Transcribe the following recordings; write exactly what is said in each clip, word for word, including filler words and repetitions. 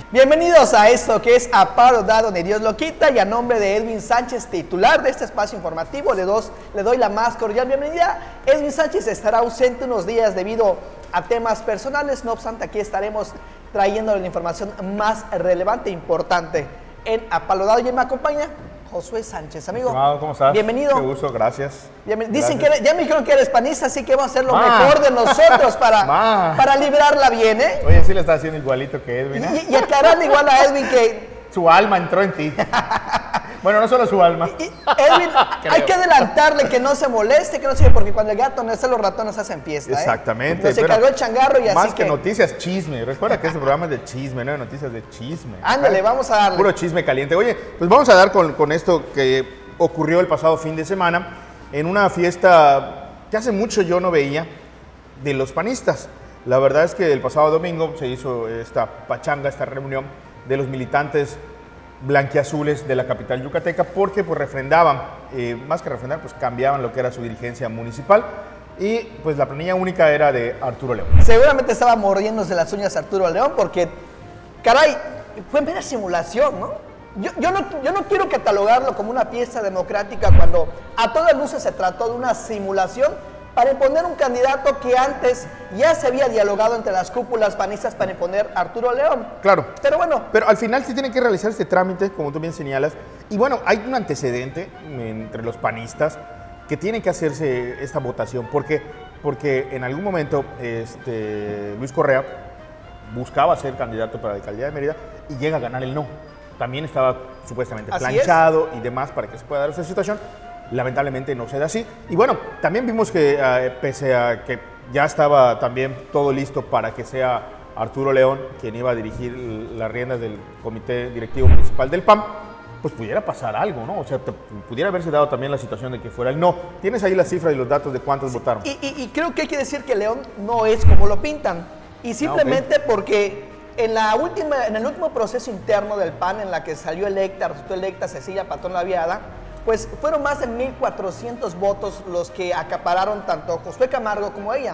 Bienvenidos a esto que es A Palo Dado donde Dios lo quita, y a nombre de Edwin Sánchez, titular de este espacio informativo, le, dos, le doy la más cordial bienvenida. Edwin Sánchez estará ausente unos días debido a temas personales, no obstante aquí estaremos trayéndole la información más relevante e importante en A Palo Dado, y me acompaña Josué Sánchez, amigo. Estimado, ¿cómo estás? Bienvenido. Qué gusto, gracias. Ya me, dicen gracias. que ya me dijeron que eres panista, así que vamos a hacer lo Ma. mejor de nosotros para, para librarla bien, ¿eh? Oye, sí le está haciendo igualito que Edwin, ¿eh? Y, y aclararle igual a Edwin que... Su alma entró en ti. Bueno, no solo su alma. Y, Edwin, hay que adelantarle que no se moleste, que no se... Porque cuando el gato no está, los ratones hacen fiesta, ¿eh? Exactamente. Entonces se cargó el changarro y así más que, que... noticias, chisme. Recuerda que este programa es de chisme, no de noticias, de chisme. Ándale, vamos a darle. Puro chisme caliente. Oye, pues vamos a dar con, con esto que ocurrió el pasado fin de semana en una fiesta que hace mucho yo no veía de los panistas. La verdad es que el pasado domingo se hizo esta pachanga, esta reunión de los militantes blanquiazules de la capital yucateca, porque pues refrendaban, eh, más que refrendar, pues cambiaban lo que era su dirigencia municipal, y pues la planilla única era de Arturo León. Seguramente estaba mordiéndose las uñas Arturo León porque, caray, fue mera simulación, ¿no? Yo, yo ¿no? yo no quiero catalogarlo como una pieza democrática cuando a todas luces se trató de una simulación para imponer un candidato que antes ya se había dialogado entre las cúpulas panistas para imponer a Arturo León. Claro. Pero bueno. Pero al final sí tiene que realizar este trámite, como tú bien señalas. Y bueno, hay un antecedente entre los panistas que tiene que hacerse esta votación. ¿Por qué? Porque en algún momento este, Luis Correa buscaba ser candidato para la alcaldía de Mérida y llega a ganar el no. También estaba supuestamente Así planchado es. y demás para que se pueda dar esa situación. Lamentablemente no se da así. Y bueno, también vimos que eh, pese a que ya estaba también todo listo para que sea Arturo León quien iba a dirigir las riendas del comité directivo municipal del P A M, pues pudiera pasar algo, ¿no? O sea, te, pudiera haberse dado también la situación de que fuera el no. Tienes ahí las cifras y los datos de cuántos sí, votaron. Y, y, y creo que hay que decir que León no es como lo pintan. Y simplemente ah, okay. porque en, la última, en el último proceso interno del P A N, en la que salió electa, resultó electa Cecilia Patrón Laviada, pues fueron más de mil cuatrocientos votos los que acapararon tanto Josué Camargo como ella.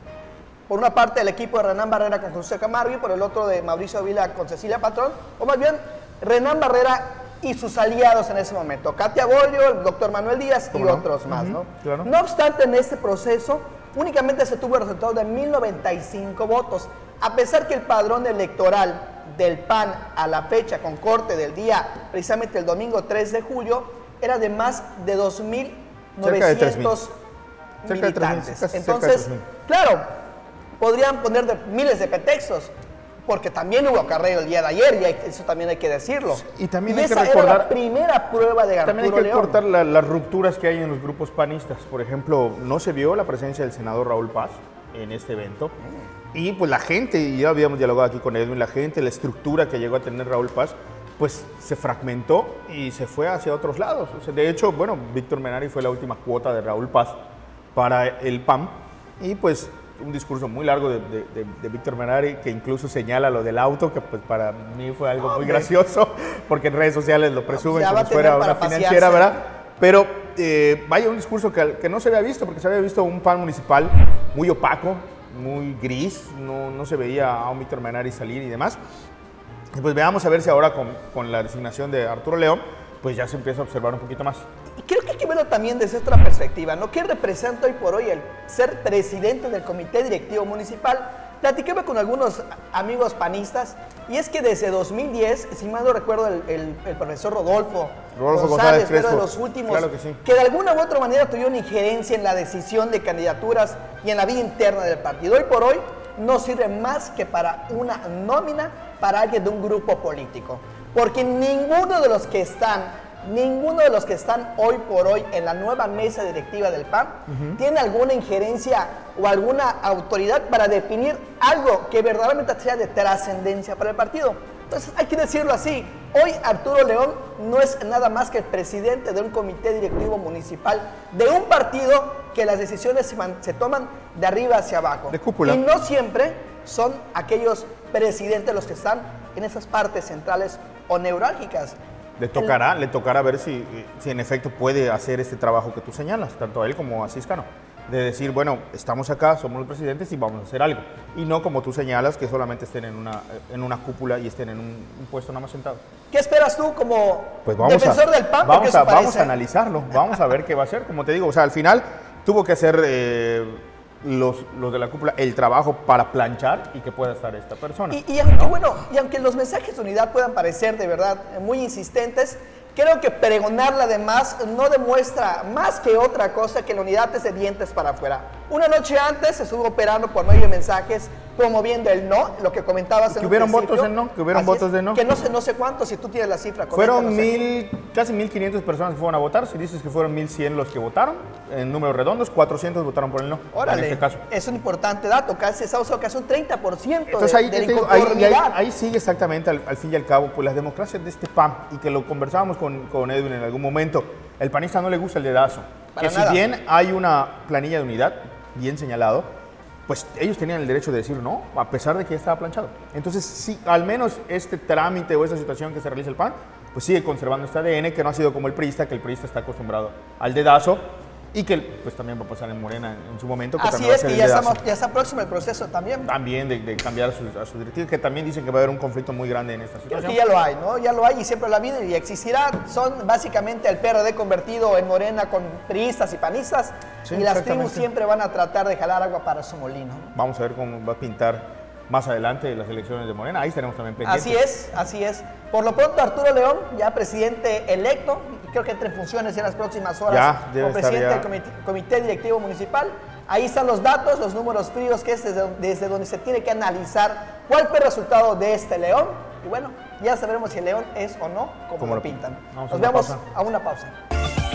Por una parte el equipo de Renán Barrera con Josué Camargo y por el otro de Mauricio Vila con Cecilia Patrón, o más bien Renán Barrera y sus aliados en ese momento, Katia Bolio, el doctor Manuel Díaz y no? otros más. Uh-huh, ¿no? Claro. No obstante, en este proceso únicamente se tuvo el resultado de mil noventa y cinco votos, a pesar que el padrón electoral del P A N a la fecha con corte del día, precisamente el domingo tres de julio, era de más de dos mil novecientos militantes. Casi Entonces, claro, podrían poner de miles de pretextos, porque también hubo acarreo el día de ayer, y eso también hay que decirlo. Y también y hay esa que recordar era la primera prueba de Arturo También hay que León. recordar la, las rupturas que hay en los grupos panistas. Por ejemplo, no se vio la presencia del senador Raúl Paz en este evento. Mm. Y pues la gente, y ya habíamos dialogado aquí con Edwin, la gente, la estructura que llegó a tener Raúl Paz, pues se fragmentó y se fue hacia otros lados. O sea, de hecho, bueno, Víctor Menari fue la última cuota de Raúl Paz para el P A M, y pues un discurso muy largo de, de, de, de Víctor Menari, que incluso señala lo del auto, que pues para mí fue algo muy gracioso, porque en redes sociales lo presumen ya como si fuera una pasearse. financiera, ¿verdad? Pero eh, vaya, un discurso que, que no se había visto, porque se había visto un P A M municipal muy opaco, muy gris, no, no se veía a un Víctor Menari salir y demás. Y pues veamos a ver si ahora con, con la designación de Arturo León, pues ya se empieza a observar un poquito más. Y creo que hay que verlo también desde otra perspectiva, ¿no? ¿Qué representa hoy por hoy el ser presidente del comité directivo municipal? Platicaba con algunos amigos panistas, y es que desde dos mil diez, si mal no recuerdo, el, el, el profesor Rodolfo, Rodolfo González, González pero de los últimos, claro que, sí. que de alguna u otra manera tuvieron injerencia en la decisión de candidaturas y en la vida interna del partido. Hoy por hoy no sirve más que para una nómina para alguien de un grupo político, porque ninguno de los que están, ninguno de los que están hoy por hoy en la nueva mesa directiva del P A M uh-huh. tiene alguna injerencia o alguna autoridad para definir algo que verdaderamente sea de trascendencia para el partido. Entonces hay que decirlo así, hoy Arturo León no es nada más que el presidente de un comité directivo municipal de un partido que las decisiones se, man, se toman de arriba hacia abajo. De cúpula. Y no siempre son aquellos presidentes los que están en esas partes centrales o neurálgicas. Le tocará, el, le tocará ver si, si en efecto puede hacer este trabajo que tú señalas, tanto a él como a Ciscano. de decir, bueno, estamos acá, somos los presidentes y vamos a hacer algo. Y no como tú señalas, que solamente estén en una, en una cúpula y estén en un, un puesto nada más sentado. ¿Qué esperas tú como pues vamos defensor a, del P A N? Vamos a, vamos a analizarlo, vamos a ver qué va a hacer. Como te digo, o sea, al final tuvo que hacer eh, los, los de la cúpula el trabajo para planchar y que pueda estar esta persona. Y, y aunque, ¿no? bueno, y aunque los mensajes de unidad puedan parecer de verdad muy insistentes, creo que pregonarla además no demuestra más que otra cosa que la unidad es de dientes para afuera. Una noche antes se estuvo operando por medio de mensajes promoviendo el no, lo que comentabas en que un hubieron principio. votos de no, que hubieron Así votos es, de no. Que no sé, no sé cuántos, si tú tienes la cifra. Fueron mil, casi mil quinientas personas que fueron a votar. Si dices que fueron mil cien los que votaron, en números redondos, cuatrocientos votaron por el no. Órale, en este caso. Es un importante dato, casi esa casi un treinta por ciento Entonces de, ahí, de la te, ahí, ahí, inconformidad. ahí sigue exactamente al, al fin y al cabo pues las democracias de este P A N, y que lo conversábamos con, con Edwin en algún momento. El panista no le gusta el dedazo. Para que nada. Si bien hay una planilla de unidad bien señalado, pues ellos tenían el derecho de decir no, a pesar de que ya estaba planchado. Entonces, sí, al menos este trámite o esta situación que se realiza el P A N, pues sigue conservando este A D N, que no ha sido como el priista, que el priista está acostumbrado al dedazo, y que pues también va a pasar en Morena en, en su momento. Que Así también va a es, ser que el ya, dedazo. estamos, ya está próximo el proceso también. También de, de cambiar a sus, a sus directivos, que también dicen que va a haber un conflicto muy grande en esta Creo situación. que ya lo hay, ¿no? Ya lo hay y siempre lo ha habido y existirá. Son básicamente el P R D convertido en Morena con priistas y panistas, Sí, y las tribus exactamente. siempre van a tratar de jalar agua para su molino, ¿no? Vamos a ver cómo va a pintar más adelante las elecciones de Morena. Ahí estaremos también pendientes. Así es, así es. Por lo pronto, Arturo León, ya presidente electo, y creo que entre en funciones en las próximas horas Ya, debe como estar presidente ya. del comité, comité directivo municipal. Ahí están los datos, los números fríos, que es desde, desde donde se tiene que analizar cuál fue el resultado de este León. Y bueno, ya sabremos si el León es o no como, Como lo lo pintan. Vamos a Nos una vemos pausa. a una pausa.